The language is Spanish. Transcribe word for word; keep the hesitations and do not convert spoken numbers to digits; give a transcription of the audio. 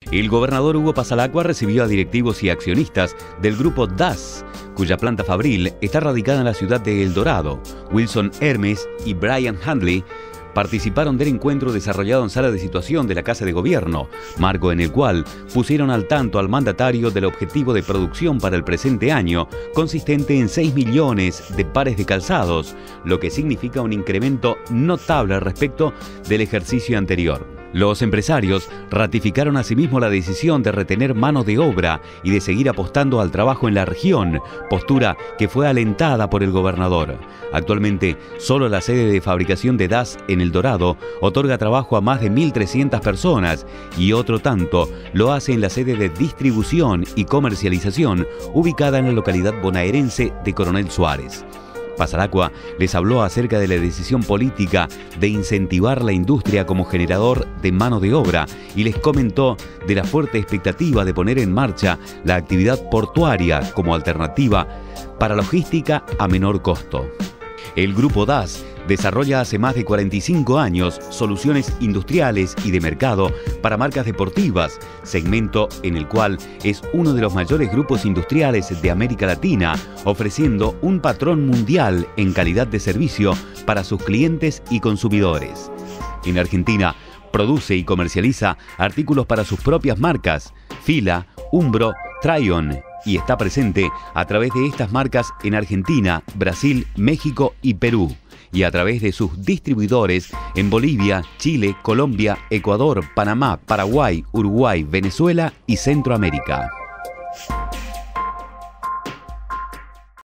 El gobernador Hugo Pasalacqua recibió a directivos y accionistas del grupo D A S, cuya planta fabril está radicada en la ciudad de El Dorado. Wilson Hermes y Brian Handley participaron del encuentro desarrollado en sala de situación de la Casa de Gobierno, marco en el cual pusieron al tanto al mandatario del objetivo de producción para el presente año, consistente en seis millones de pares de calzados, lo que significa un incremento notable respecto del ejercicio anterior. Los empresarios ratificaron asimismo la decisión de retener mano de obra y de seguir apostando al trabajo en la región, postura que fue alentada por el gobernador. Actualmente, solo la sede de fabricación de D A S en El Dorado otorga trabajo a más de mil trescientas personas y otro tanto lo hace en la sede de distribución y comercialización ubicada en la localidad bonaerense de Coronel Suárez. Pasalacqua les habló acerca de la decisión política de incentivar la industria como generador de mano de obra y les comentó de la fuerte expectativa de poner en marcha la actividad portuaria como alternativa para logística a menor costo. El grupo D A S desarrolla hace más de cuarenta y cinco años soluciones industriales y de mercado para marcas deportivas, segmento en el cual es uno de los mayores grupos industriales de América Latina, ofreciendo un patrón mundial en calidad de servicio para sus clientes y consumidores. En Argentina, produce y comercializa artículos para sus propias marcas, Fila, Umbro, Tryon, y está presente a través de estas marcas en Argentina, Brasil, México y Perú, y a través de sus distribuidores en Bolivia, Chile, Colombia, Ecuador, Panamá, Paraguay, Uruguay, Venezuela y Centroamérica.